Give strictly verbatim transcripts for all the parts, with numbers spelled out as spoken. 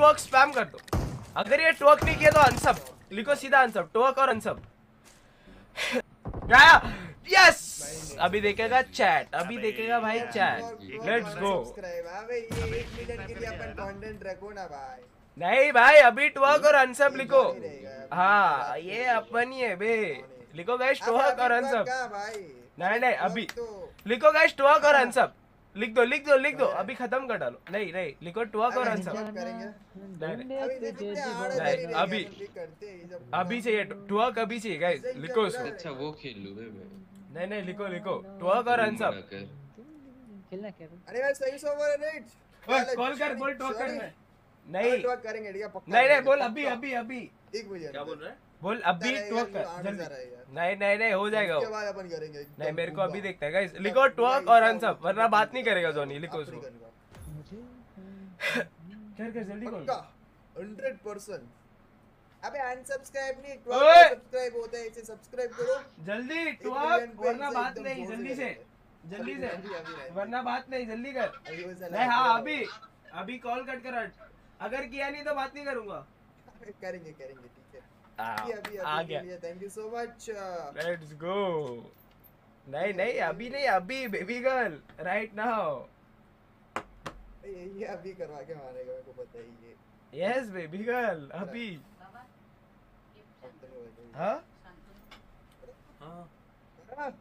Twerk spam कर दो। अगर ये ट्वर्क नहीं किया तो अनसब लिखो, सीधा अनसब, ट्वर्क और अनसब। गया यस, अभी देखेगा चैट, अभी देखेगा भाई चैट। Let's go. अबे ये एक मिनट के लिए अपन कंटेंट रखो ना भाई। नहीं भाई, अभी ट्वर्क और अनसब लिखो। हाँ ये अपन ही है बे, लिखो गाइस ट्वर्क और अनसब। नहीं नहीं अभी लिखो गाइस ट्वर्क और अनसब, लिख दो लिख दो लिख दो, अभी खत्म कर डालो। नहीं नहीं लिखो ट्वर्क और अनसब। नहीं अभी अभी चाहिए ट्वर्क, अभी चाहिए गाइस, लिखो उसको। अच्छा वो खेल लूं बे मैं। नहीं नहीं लिखो लिखो ट्वर्क और अनसब। खेलना क्या? अरे यार सही सो बोल रेट। ओए कॉल कर, बोल ट्वर्क करना है। नहीं ट्वर्क करेंगे ठीक है पक्का। नहीं नहीं बोल अभी अभी अभी। एक मिनट क्या बोल रहा है? बोल अभी ट्वर्क कर जल्दी। नहीं नहीं नहीं हो जाएगा उसके बाद अपन करेंगे। नहीं मेरे को अभी देखता है गाइस, लिखो ट्वर्क और अनसब वरना बात नहीं करेगा जोनी, लिखो उसको। कर कर जल्दी कॉल। Hundred percent. अबे अनसब्सक्राइब नहीं, ट्वर्क सब्सक्राइब होता है, इसे सब्सक्राइब करो जल्दी ट्वर्क वरना बात नहीं, जल्दी से जल्दी से वरना बात नहीं, जल्दी कर। नहीं हाँ अभी अभी कॉल कट कर, अगर किया नहीं तो बात नहीं करूंगा। करेंगे करेंगे ठीक है। अभी अभी आ गया। Thank you so much. Let's go. नहीं नहीं अभी नहीं, अभी बेबी गर्ल राइट नाउ। ये अभी करवा के मारेगा, मेरे को पता ही है। यस बेबी गर्ल अभी। हाँ हाँ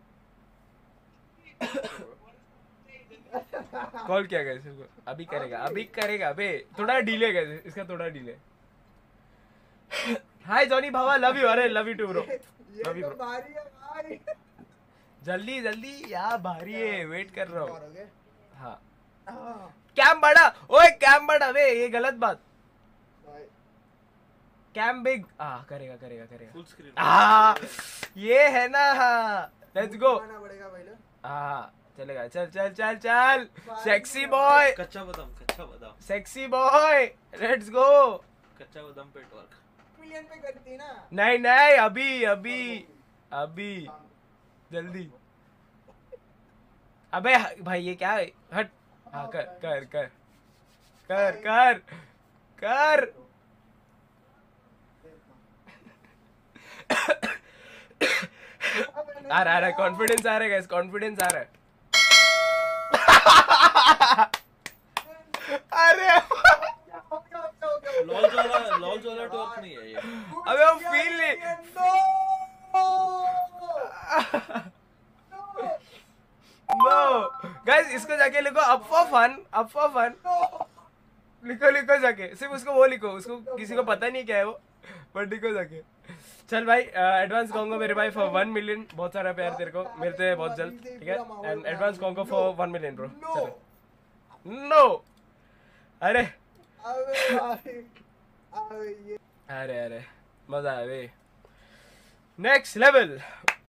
कॉल किया गया इसको, अभी करेगा अभी करेगा बे, थोड़ा डिले गया इसका, थोड़ा डिले। हाय जॉनी भावा, लव यू। अरे love you too bro, love you bro. भारी है भाई, जल्दी जल्दी यार भारी है, वेट कर रहा हूँ। हाँ हाँ कैम बड़ा, ओए कैम बड़ा बे, ये गलत बात। कैम बिग आ करेगा करेगा करेगा फुल स्क्रीन। आ ये है ना। Let's go. पड़ेगा पहले। हाँ चलेगा, चल चल चल चल। सेक्सी बॉय, कच्चा बादाम, कच्चा बादाम, सेक्सी बॉय, लेट्स गो। कच्चा बादाम पे ट्वर्क। मिलियन पे करती ना। नहीं नहीं अभी अभी अभी जल्दी। अबे भाई ये क्या है, हट। हाँ कर कर कर कर कर कर। आ रहा है कॉन्फिडेंस, आ रहा है गाइस, कॉन्फिडेंस आ रहा है। अरे लॉल वाला लॉल वाला ट्वर्क नहीं है ये। अबे वो फील नहीं। नो गाइस इसको जाके लिखो up for fun, up for fun लिखो, लिखो जाके, सिर्फ उसको वो लिखो, उसको किसी को पता नहीं क्या है वो, पर लिखो जाके। चल भाई एडवांस कॉन्गो मेरे भाई फॉर वन मिलियन, बहुत सारा प्यार तेरे को, मिलते हैं बहुत जल्द ठीक है। And advance congo for one million bro. चलो नो अरे अरे अरे मजा आया। Next level.